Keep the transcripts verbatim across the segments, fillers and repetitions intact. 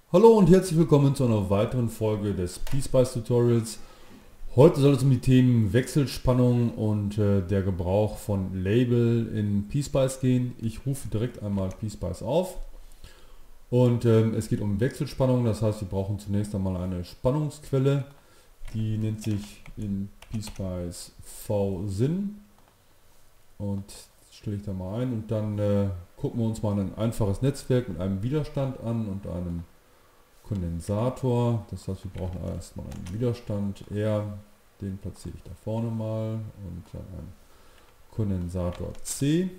Hallo und herzlich willkommen zu einer weiteren Folge des PSpice Tutorials. Heute soll es um die Themen Wechselspannung und äh, der Gebrauch von Label in PSpice gehen. Ich rufe direkt einmal PSpice auf und ähm, es geht um Wechselspannung, das heißt wir brauchen zunächst einmal eine Spannungsquelle, die nennt sich in PSpice V-Syn und stelle ich da mal ein und dann äh, gucken wir uns mal ein einfaches Netzwerk mit einem Widerstand an und einem Kondensator. Das heißt, wir brauchen erstmal einen Widerstand R, den platziere ich da vorne mal und dann einen Kondensator C.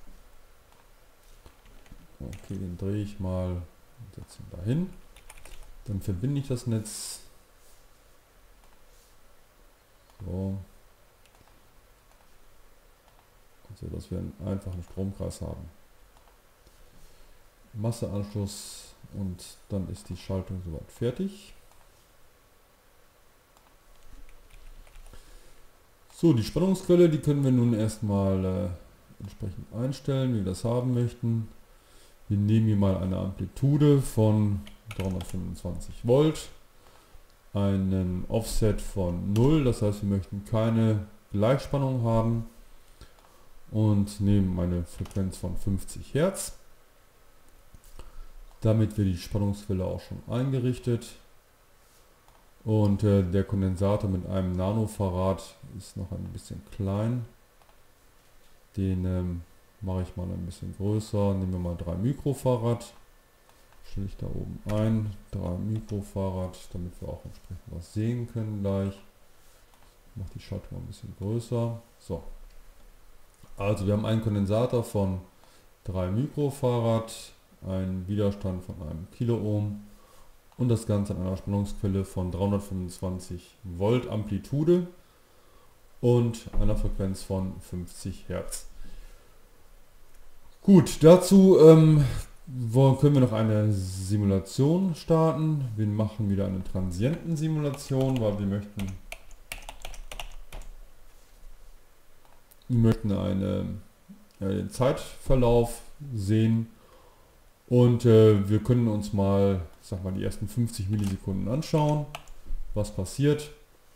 Okay, den drehe ich mal und setze ihn dahin. Dann verbinde ich das Netz. So. So, dass wir einen einfachen Stromkreis haben. Masseanschluss und dann ist die Schaltung soweit fertig. So, die Spannungsquelle, die können wir nun erstmal äh, entsprechend einstellen, wie wir das haben möchten. Wir nehmen hier mal eine Amplitude von dreihundertfünfundzwanzig Volt, einen Offset von null, das heißt wir möchten keine Gleichspannung haben und nehmen eine Frequenz von fünfzig Hertz. Damit wird die Spannungsquelle auch schon eingerichtet und äh, der Kondensator mit einem Nanofarad ist noch ein bisschen klein. Den ähm, mache ich mal ein bisschen größer. Nehmen wir mal drei Mikrofarad. Stelle ich da oben ein. drei Mikrofarad, damit wir auch entsprechend was sehen können gleich. Ich mache die Schaltung mal ein bisschen größer. So. Also wir haben einen Kondensator von drei Mikrofarad, einen Widerstand von einem Kiloohm und das Ganze an einer Spannungsquelle von dreihundertfünfundzwanzig Volt Amplitude und einer Frequenz von fünfzig Hertz. Gut, dazu ähm, können wir noch eine Simulation starten. Wir machen wieder eine Transienten-Simulation, weil wir möchten, wir möchten eine, äh, den Zeitverlauf sehen. Und äh, wir können uns mal, sag mal, die ersten fünfzig Millisekunden anschauen, was passiert.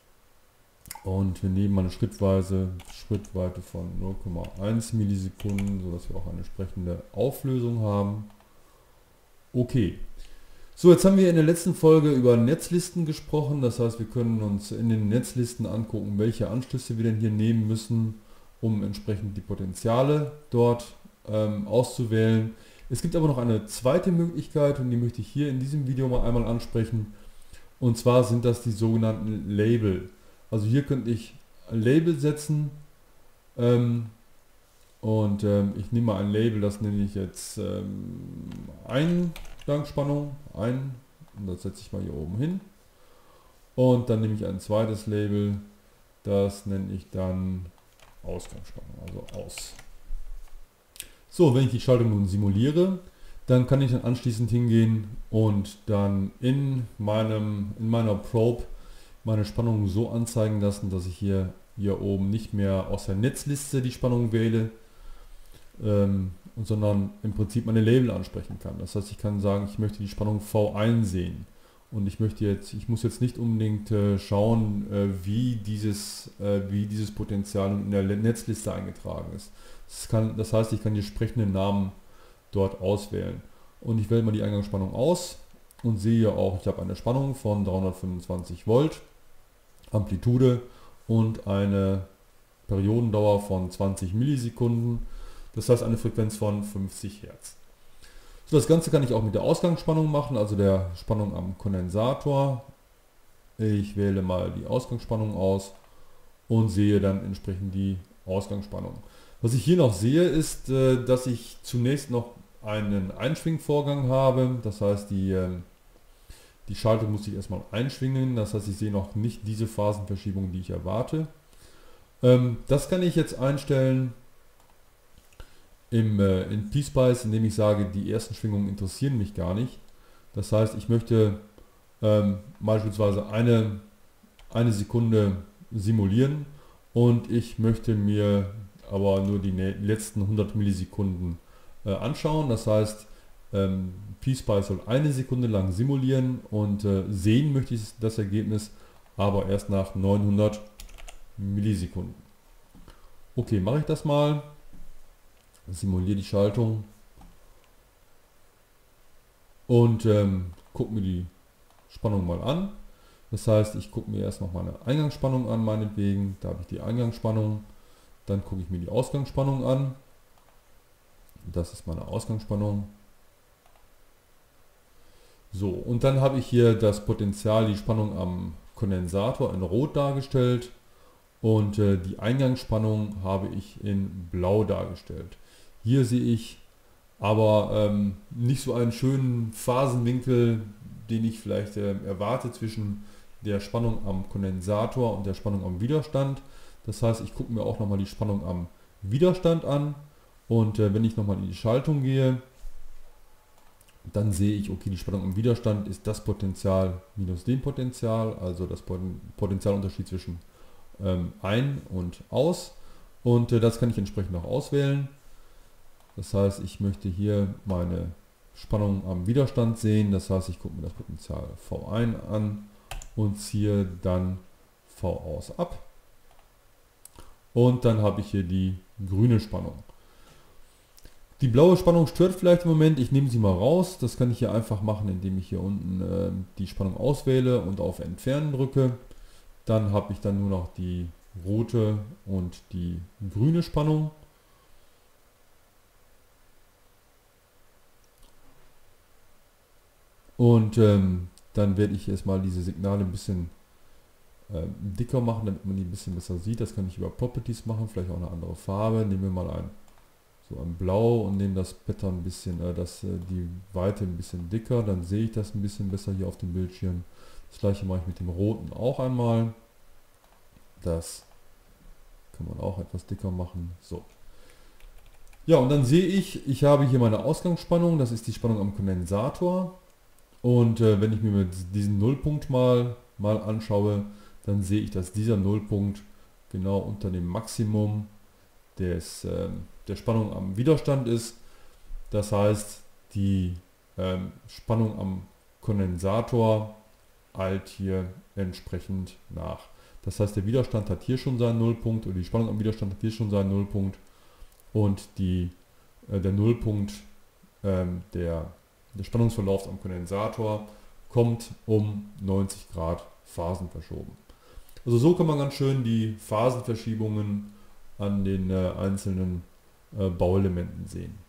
Und wir nehmen mal eine schrittweise Schrittweite von null Komma eins Millisekunden, sodass wir auch eine entsprechende Auflösung haben. Okay. So, jetzt haben wir in der letzten Folge über Netzlisten gesprochen. Das heißt, wir können uns in den Netzlisten angucken, welche Anschlüsse wir denn hier nehmen müssen, um entsprechend die Potenziale dort ähm, auszuwählen. Es gibt aber noch eine zweite Möglichkeit und die möchte ich hier in diesem Video mal einmal ansprechen. Und zwar sind das die sogenannten Label. Also hier könnte ich ein Label setzen ähm, und ähm, ich nehme mal ein Label, das nenne ich jetzt ähm, Eingangsspannung ein und das setze ich mal hier oben hin. Und dann nehme ich ein zweites Label, das nenne ich dann Ausgangsspannung, also aus. So, wenn ich die Schaltung nun simuliere, dann kann ich dann anschließend hingehen und dann in, meinem, in meiner Probe meine Spannung so anzeigen lassen, dass ich hier, hier oben nicht mehr aus der Netzliste die Spannung wähle, ähm, sondern im Prinzip meine Label ansprechen kann. Das heißt, ich kann sagen, ich möchte die Spannung V eins sehen. Und ich möchte jetzt, ich muss jetzt nicht unbedingt äh, schauen, äh, wie, dieses, äh, wie dieses Potenzial in der Netzliste eingetragen ist. Das, kann, das heißt, ich kann die entsprechenden Namen dort auswählen. Und ich wähle mal die Eingangsspannung aus und sehe auch, ich habe eine Spannung von dreihundertfünfundzwanzig Volt, Amplitude und eine Periodendauer von zwanzig Millisekunden. Das heißt eine Frequenz von fünfzig Hertz. So, das Ganze kann ich auch mit der Ausgangsspannung machen, also der Spannung am Kondensator. Ich wähle mal die Ausgangsspannung aus und sehe dann entsprechend die Ausgangsspannung. Was ich hier noch sehe, ist, dass ich zunächst noch einen Einschwingvorgang habe. Das heißt, die, die Schaltung muss ich erstmal einschwingen. Das heißt, ich sehe noch nicht diese Phasenverschiebung, die ich erwarte. Das kann ich jetzt einstellen im, in PSpice, indem ich sage, die ersten Schwingungen interessieren mich gar nicht. Das heißt, ich möchte ähm, beispielsweise eine, eine Sekunde simulieren und ich möchte mir aber nur die letzten hundert Millisekunden äh, anschauen. Das heißt, ähm, PSpice soll eine Sekunde lang simulieren und äh, sehen möchte ich das Ergebnis aber erst nach neunhundert Millisekunden. Okay, mache ich das mal. Simuliere die Schaltung und ähm, gucke mir die Spannung mal an. Das heißt, ich gucke mir erst noch meine Eingangsspannung an, meinetwegen. Da habe ich die Eingangsspannung. Dann gucke ich mir die Ausgangsspannung an. Das ist meine Ausgangsspannung. So, und dann habe ich hier das Potential, die Spannung am Kondensator in Rot dargestellt. Und äh, die Eingangsspannung habe ich in Blau dargestellt. Hier sehe ich aber ähm, nicht so einen schönen Phasenwinkel, den ich vielleicht äh, erwarte zwischen der Spannung am Kondensator und der Spannung am Widerstand. Das heißt, ich gucke mir auch nochmal die Spannung am Widerstand an und äh, wenn ich nochmal in die Schaltung gehe, dann sehe ich, okay, die Spannung am Widerstand ist das Potential minus dem Potential, also das Potentialunterschied zwischen ähm, ein und aus, und äh, das kann ich entsprechend auch auswählen. Das heißt, ich möchte hier meine Spannung am Widerstand sehen, das heißt, ich gucke mir das Potential V ein an und ziehe dann V aus ab. Und dann habe ich hier die grüne Spannung. Die blaue Spannung stört vielleicht im Moment, ich nehme sie mal raus. Das kann ich hier einfach machen, indem ich hier unten äh, die Spannung auswähle und auf Entfernen drücke. Dann habe ich dann nur noch die rote und die grüne Spannung. Und ähm, dann werde ich erstmal diese Signale ein bisschen äh, dicker machen, damit man die ein bisschen besser sieht. Das kann ich über Properties machen, vielleicht auch eine andere Farbe. Nehmen wir mal ein, so ein Blau und nehmen das Pattern ein bisschen, äh, das, äh, die Weite ein bisschen dicker. Dann sehe ich das ein bisschen besser hier auf dem Bildschirm. Das gleiche mache ich mit dem Roten auch einmal. Das kann man auch etwas dicker machen. So. Ja, und dann sehe ich, ich habe hier meine Ausgangsspannung. Das ist die Spannung am Kondensator. Und äh, wenn ich mir diesen Nullpunkt mal, mal anschaue, dann sehe ich, dass dieser Nullpunkt genau unter dem Maximum des, äh, der Spannung am Widerstand ist. Das heißt, die ähm, Spannung am Kondensator eilt hier entsprechend nach. Das heißt, der Widerstand hat hier schon seinen Nullpunkt oder die Spannung am Widerstand hat hier schon seinen Nullpunkt und die, äh, der Nullpunkt ähm, der Der Spannungsverlauf am Kondensator kommt um neunzig Grad Phasen verschoben. Also so kann man ganz schön die Phasenverschiebungen an den äh, einzelnen äh, Bauelementen sehen.